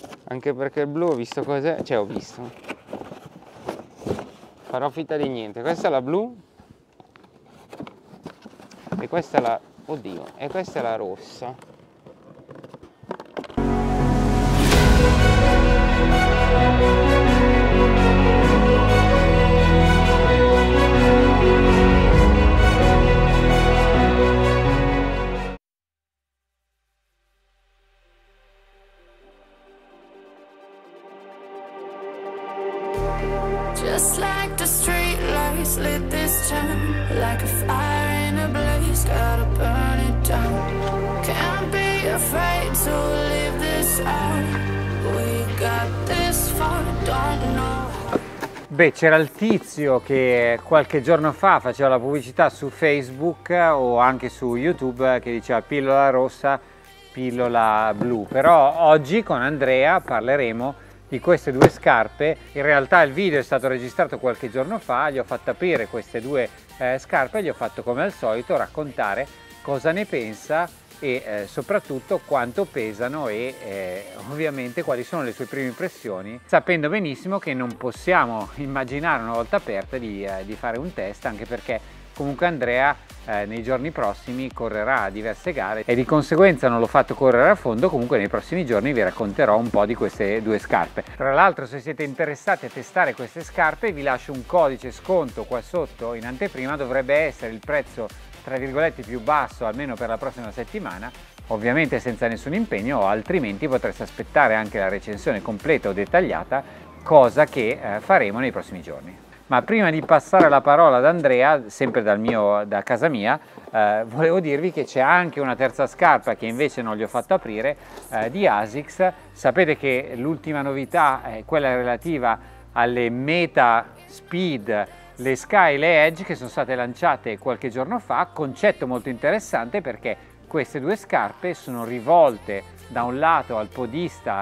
Anche perché il blu ho visto cos'è, cioè ho visto. Farò finta di niente. Questa è la blu. E questa è la... oddio, e questa è la rossa. Just like the street lights lit this town, like a fire in a blaze, gotta burn it down. Can't be afraid to leave this out. We got this far, don't know. Beh, c'era il tizio che qualche giorno fa faceva la pubblicità su Facebook o anche su YouTube che diceva pillola rossa, pillola blu. Però oggi con Andrea parleremo di queste due scarpe. In realtà il video è stato registrato qualche giorno fa, gli ho fatto aprire queste due scarpe e gli ho fatto come al solito raccontare cosa ne pensa e soprattutto quanto pesano e ovviamente quali sono le sue prime impressioni, sapendo benissimo che non possiamo immaginare una volta aperta di fare un test, anche perché comunque Andrea nei giorni prossimi correrà diverse gare e di conseguenza non l'ho fatto correre a fondo. Comunque nei prossimi giorni vi racconterò un po' di queste due scarpe. Tra l'altro, se siete interessati a testare queste scarpe vi lascio un codice sconto qua sotto in anteprima. Dovrebbe essere il prezzo tra virgolette più basso almeno per la prossima settimana, ovviamente senza nessun impegno, o altrimenti potreste aspettare anche la recensione completa o dettagliata, cosa che faremo nei prossimi giorni. Ma prima di passare la parola ad Andrea, sempre da casa mia, volevo dirvi che c'è anche una terza scarpa che invece non gli ho fatto aprire, di ASICS. Sapete che l'ultima novità è quella relativa alle Meta Speed, le Sky e le Edge, che sono state lanciate qualche giorno fa. Concetto molto interessante perché queste due scarpe sono rivolte da un lato al podista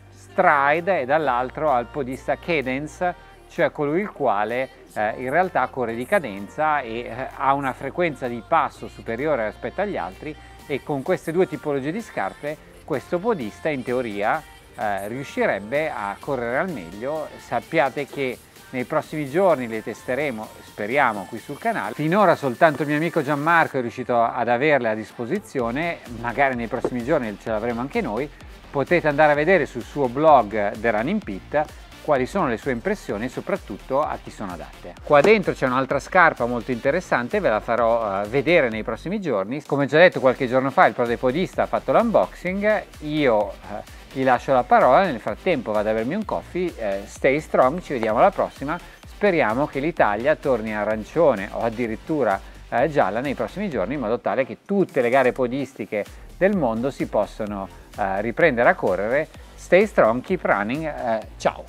Stride e dall'altro al podista Cadence, cioè colui il quale in realtà corre di cadenza e ha una frequenza di passo superiore rispetto agli altri, e con queste due tipologie di scarpe questo podista in teoria riuscirebbe a correre al meglio. Sappiate che nei prossimi giorni le testeremo, speriamo, qui sul canale. Finora soltanto il mio amico Gianmarco è riuscito ad averle a disposizione, magari nei prossimi giorni ce l'avremo anche noi. Potete andare a vedere sul suo blog The Running Pit quali sono le sue impressioni e soprattutto a chi sono adatte. Qua dentro c'è un'altra scarpa molto interessante, ve la farò vedere nei prossimi giorni. Come già detto qualche giorno fa, il Prodepodista ha fatto l'unboxing, io gli lascio la parola, nel frattempo vado a bermi un coffee. Stay strong, ci vediamo alla prossima, speriamo che l'Italia torni arancione o addirittura gialla nei prossimi giorni, in modo tale che tutte le gare podistiche del mondo si possono riprendere a correre. Stay strong, keep running, ciao!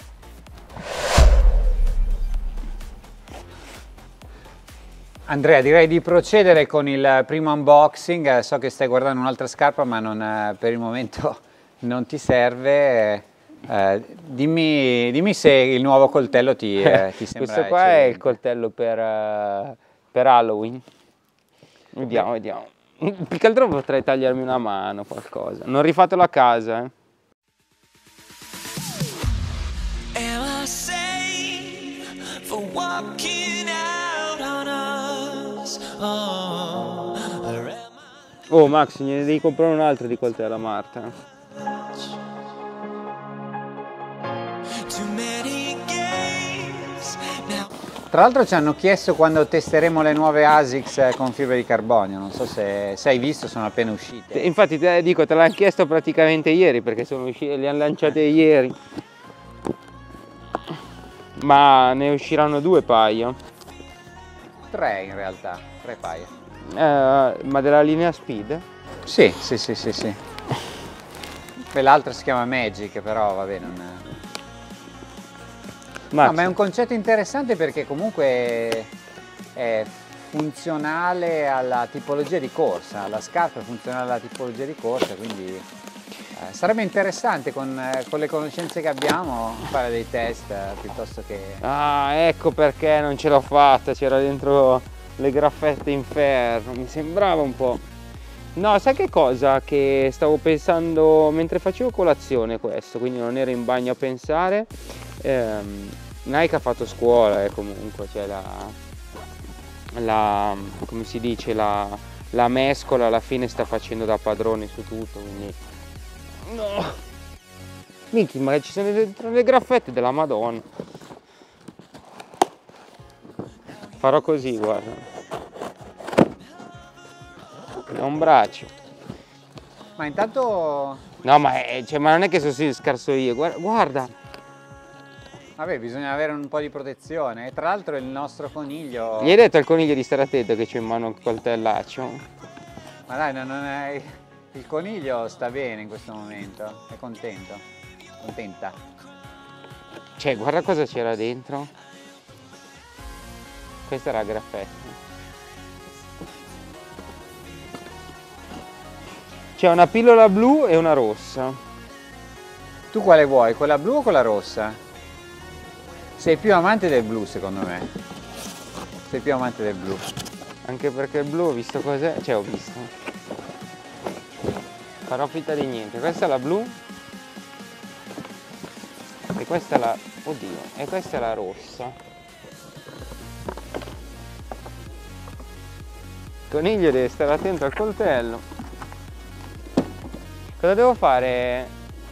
Andrea, direi di procedere con il primo unboxing. So che stai guardando un'altra scarpa, ma per il momento non ti serve. Dimmi se il nuovo coltello ti sembra. Questo qua è il coltello per Halloween. Vediamo, vediamo. Più che altro potrei tagliarmi una mano, qualcosa. Non rifatelo a casa, Oh Max, ne devi comprare un altro di coltello a Marta. Tra l'altro ci hanno chiesto quando testeremo le nuove ASICS con fibra di carbonio, non so se hai visto, sono appena uscite. Infatti te l'hanno chiesto praticamente ieri, perché sono uscite, le hanno lanciate ieri. Ma ne usciranno 2 paio. 3 in realtà, 3 paia. Ma della linea Speed? Sì. L'altra si chiama Magic, però vabbè, non... No, ma è un concetto interessante perché comunque è funzionale alla tipologia di corsa, la scarpa è funzionale alla tipologia di corsa, quindi sarebbe interessante con le conoscenze che abbiamo fare dei test piuttosto che... Ah, ecco perché non ce l'ho fatta, c'era dentro le graffette in ferro, mi sembrava un po'. No, sai che cosa? Che stavo pensando mentre facevo colazione questo, quindi non ero in bagno a pensare. Nike ha fatto scuola, comunque, cioè come si dice, la mescola alla fine sta facendo da padrone su tutto, quindi... No! Minchia, ma ci sono delle graffette della Madonna. Farò così, guarda. È un braccio. Ma intanto... No, ma non è che sono scarso io, guarda. Vabbè, bisogna avere un po' di protezione. E tra l'altro il nostro coniglio... Gli hai detto al coniglio di stare attento che c'è in mano un coltellaccio? Ma dai, non è... Il coniglio sta bene in questo momento, è contento, contenta. Cioè, guarda cosa c'era dentro. Questa era la graffetta. C'è una pillola blu e una rossa. Tu quale vuoi, quella blu o quella rossa? Sei più amante del blu, secondo me. Sei più amante del blu. Anche perché il blu, ho visto cos'è, cioè ho visto. Farò finta di niente. Questa è la blu. E questa è la... Oddio, e questa è la rossa. Il coniglio deve stare attento al coltello. Cosa devo fare?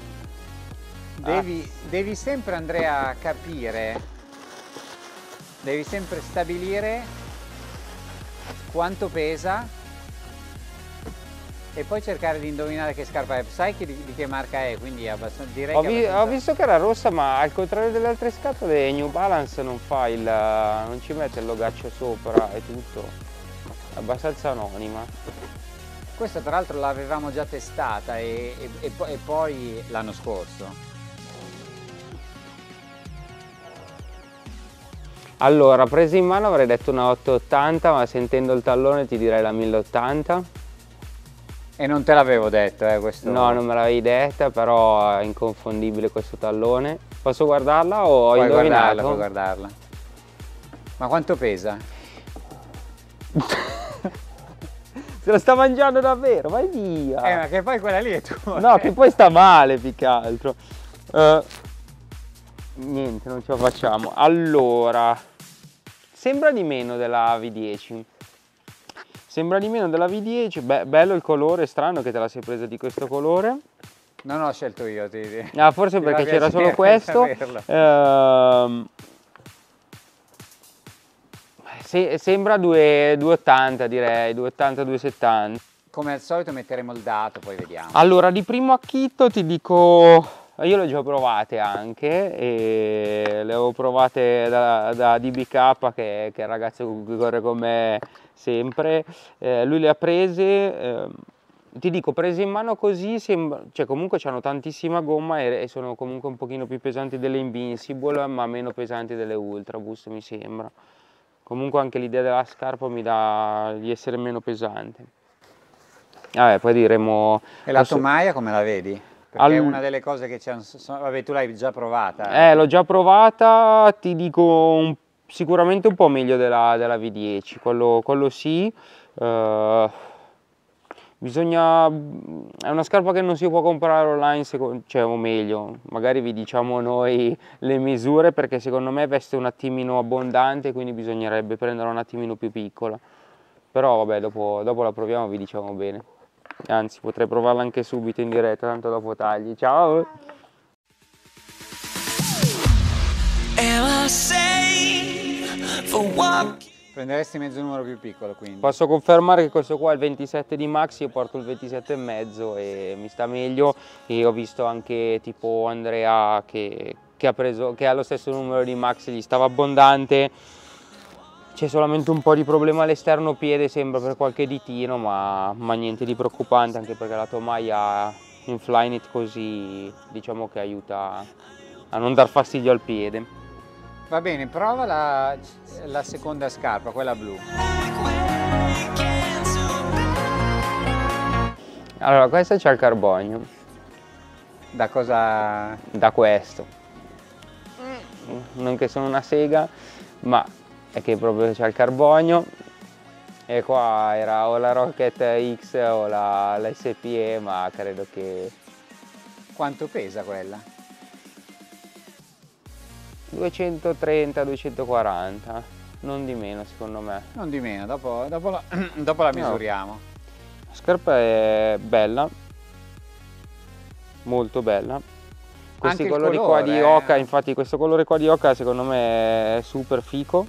Devi sempre, Andrea, capire, devi sempre stabilire quanto pesa e poi cercare di indovinare che scarpa è. Sai di che marca è, quindi direi che Ho visto che era rossa, ma al contrario delle altre scatole New Balance non fa non ci mette il logaccio sopra e tutto. È abbastanza anonima. Questa tra l'altro l'avevamo già testata e poi l'anno scorso. Allora, presa in mano avrei detto una 880, ma sentendo il tallone ti direi la 1080. E non te l'avevo detto, questo... No, non me l'avevi detta, però è inconfondibile questo tallone. Posso guardarla o ho indovinato? Puoi guardarla. Ma quanto pesa? Se lo sta mangiando davvero, vai via! Ma che poi quella lì è tua! No, che poi sta male più che altro. Niente, non ce la facciamo. Allora, sembra di meno della V10. Sembra di meno della V10. Beh, bello il colore, strano che te la sei presa di questo colore. Non ho scelto io, forse perché c'era solo questo. Sembra 280, direi, 280, 270. Come al solito metteremo il dato, poi vediamo. Allora, di primo acchito ti dico, io le ho già provate anche, e le ho provate da DBK, che è il ragazzo che corre con me sempre. Lui le ha prese, ti dico, prese in mano così, cioè comunque hanno tantissima gomma e sono comunque un pochino più pesanti delle Invincible, ma meno pesanti delle Ultra Boost, mi sembra. Comunque anche l'idea della scarpa mi dà di essere meno pesante. Vabbè, poi diremo... E la tomaia come la vedi? Perché è una delle cose che c'è... Vabbè, tu l'hai già provata. L'ho già provata, ti dico sicuramente un po' meglio della V10, quello sì. È una scarpa che non si può comprare online, cioè, o meglio, magari vi diciamo noi le misure, perché secondo me veste un attimino abbondante, quindi bisognerebbe prenderla un attimino più piccola. Però vabbè, dopo la proviamo e vi diciamo bene. Anzi, potrei provarla anche subito in diretta, tanto dopo tagli. Ciao! Prenderesti mezzo numero più piccolo, quindi? Posso confermare che questo qua è il 27 di Max, io porto il 27,5 e mi sta meglio. E ho visto anche tipo Andrea che ha lo stesso numero di Max, gli stava abbondante. C'è solamente un po' di problema all'esterno piede, sembra, per qualche ditino, ma niente di preoccupante, anche perché la tomaia in Flyknit così diciamo che aiuta a non dar fastidio al piede. Va bene, prova la seconda scarpa, quella blu. Allora, questa c'ha il carbonio. Da cosa? Da questo. Non che sono una sega, ma è che proprio c'ha il carbonio. E qua era o la Rocket X o la SPE, ma credo che... Quanto pesa quella? 230-240, non di meno secondo me. Non di meno, dopo la misuriamo. La scarpa è bella, molto bella. Questi Anche il colori qua colore, di oca, infatti questo colore qua di oca secondo me è super fico.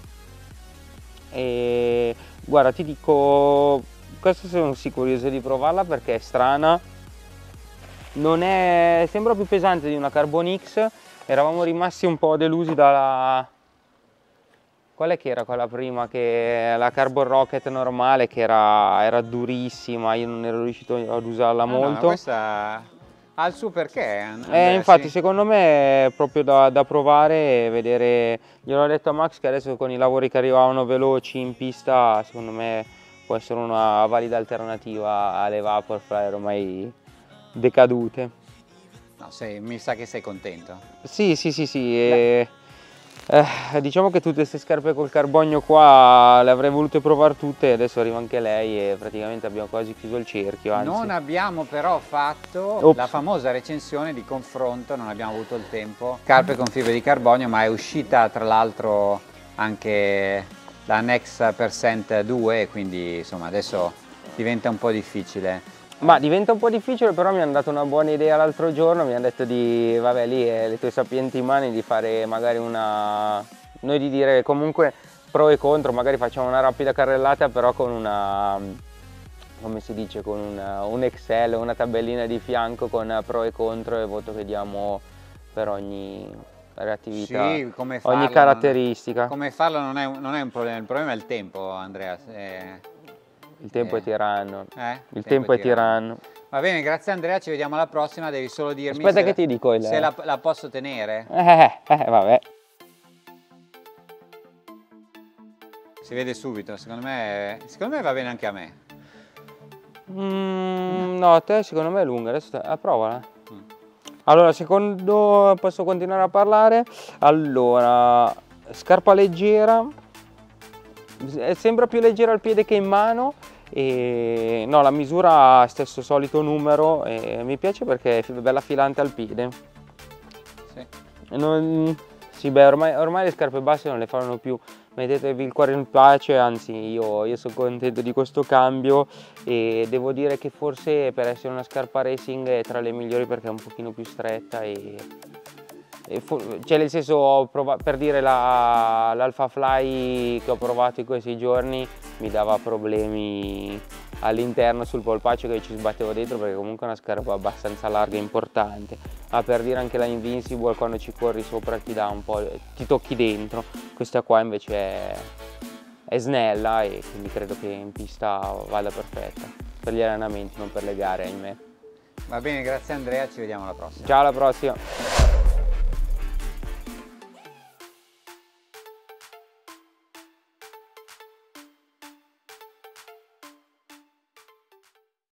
E guarda, ti dico, questo sono curioso di provarla perché è strana. Non è, sembra più pesante di una Carbon X. Eravamo rimasti un po' delusi dalla... Qual è che era quella prima? Che la Carbon Rocket normale, che era durissima, io non ero riuscito ad usarla molto. No, questa ha il suo perché. Infatti sì. secondo me è proprio da provare e vedere. Gliel'ho detto a Max che adesso con i lavori che arrivavano veloci in pista, secondo me può essere una valida alternativa alle Vaporfly ormai decadute. No, mi sa che sei contento. Sì. Diciamo che tutte queste scarpe col carbonio qua le avrei volute provare tutte, adesso arriva anche lei e praticamente abbiamo quasi chiuso il cerchio. Anzi. Non abbiamo però fatto la famosa recensione di confronto, non abbiamo avuto il tempo. Scarpe con fibre di carbonio, ma è uscita tra l'altro anche la Next Percent 2, quindi insomma adesso diventa un po' difficile. Ma diventa un po' difficile, però mi hanno dato una buona idea l'altro giorno, mi hanno detto di, vabbè lì le tue sapienti mani, di fare magari noi di dire comunque pro e contro, magari facciamo una rapida carrellata però con una, come si dice, con un Excel, una tabellina di fianco con pro e contro e voto che diamo per ogni reattività, sì, come farlo, ogni caratteristica. Come farlo non è un problema, il problema è il tempo, Andrea. Il tempo è tiranno. Il tempo è tiranno. Va bene, grazie Andrea, ci vediamo alla prossima, devi solo dirmi Aspetta che ti dico se la posso tenere. Vabbè. Si vede subito, secondo me va bene anche a me. No, a te secondo me è lunga, adesso provala. Allora, secondo, posso continuare a parlare? Allora, scarpa leggera, sembra più leggera al piede che in mano. E no, la misura stesso solito numero e mi piace perché è bella filante al piede. Sì. Sì, beh, ormai le scarpe basse non le fanno più, mettetevi il cuore in pace, anzi io sono contento di questo cambio e devo dire che forse per essere una scarpa racing è tra le migliori perché è un pochino più stretta cioè nel senso, per dire l'Alpha Fly che ho provato in questi giorni mi dava problemi all'interno sul polpaccio che ci sbattevo dentro perché comunque è una scarpa abbastanza larga e importante, ma per dire anche la Invincible quando ci corri sopra ti dà un po', ti tocchi dentro, questa qua invece è snella e quindi credo che in pista vada perfetta per gli allenamenti, non per le gare, ahimè. Va bene, grazie Andrea, ci vediamo alla prossima. Ciao, alla prossima.